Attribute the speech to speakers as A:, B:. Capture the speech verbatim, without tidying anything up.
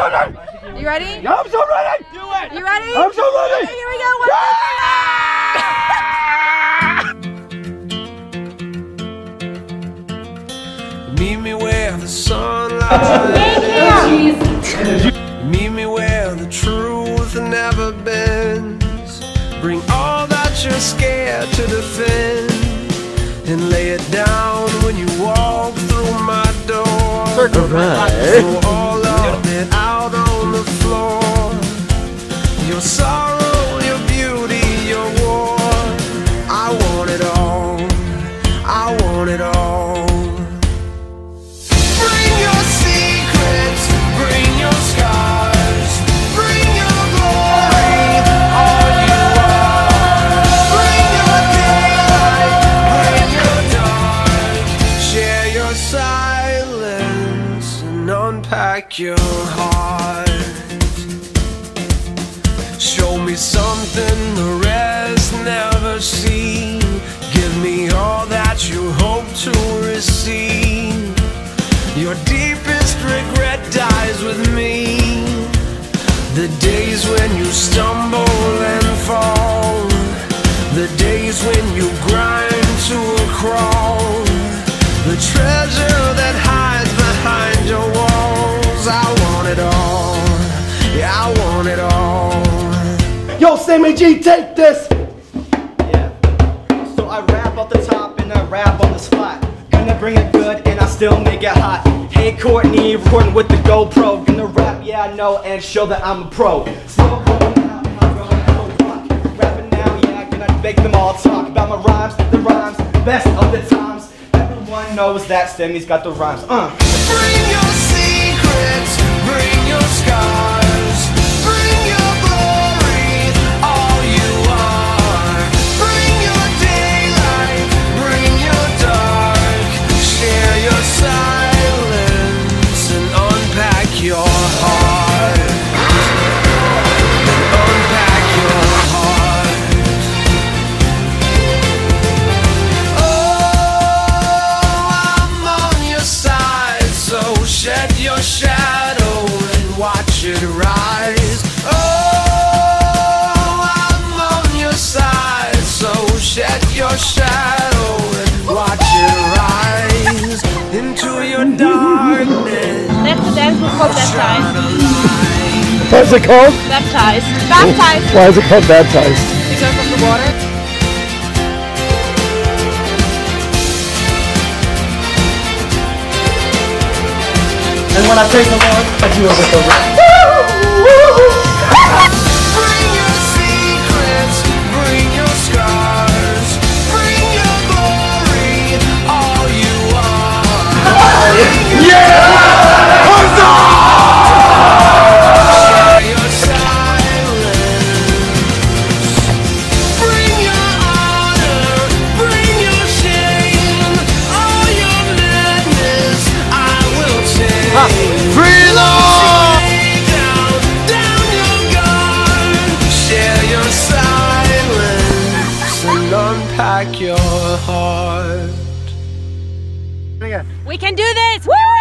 A: ready!
B: You ready?
A: Yeah, I'm so ready!
C: Do it!
B: You ready?
A: I'm so ready!
B: Okay, here we go. One,
D: two, Meet me where the sunlight. Meet me where the truth never bends. Bring all that you're scared to defend, and lay it down when you walk through my door.
A: Right.
D: Throw all of it out on the floor. Your sorrow, your beauty, your war. I want it all. I want it all. Bring your secrets, bring your scars, bring your glory, all you are. Bring your daylight, bring your dark. Share your silence and unpack your heart. Show me something the rest never see. Give me all that you hope to receive. Your deepest regret dies with me. The days when you stumble and fall, the days when you grind to a crawl, the treasure that hides behind your walls. I want it all, yeah, I want it all.
A: Yo, Sammy G, take this!
C: Yeah. So I rap off the top and I rap on the spot. Gonna bring it good and I still make it hot. Hey Courtney, recording with the GoPro. Gonna rap, yeah I know, and show that I'm a pro. Still going out and I'm going out rock. Rapping now, yeah, gonna make them all talk about my rhymes, the rhymes, best of the times. Everyone knows that Sammy's got the rhymes. Uh.
D: Bring your secrets, bring your scars, bring your glory, all you are. Bring your daylight, bring your dark. Share your silence and unpack your heart. Unpack your heart. Oh, I'm on your side, so shed your shadow and watch it rise. Oh, I'm on your side, so shed your shadow and watch it rise into your darkness.
B: Let the dance was called baptized.
A: What's it called?
B: Baptized. Baptized.
A: Why is it called baptized?
B: Because of the water.
C: And when I praise the Lord, I do it with the rap.
D: Bring your secrets, bring your scars, bring your glory, all you are.
A: Yeah!
D: Share your silence, bring your honor, bring your shame, all your madness I will take.
A: Freedom!
D: Lay down, down your guard, share your silence and unpack your heart.
B: We can do this! Woo!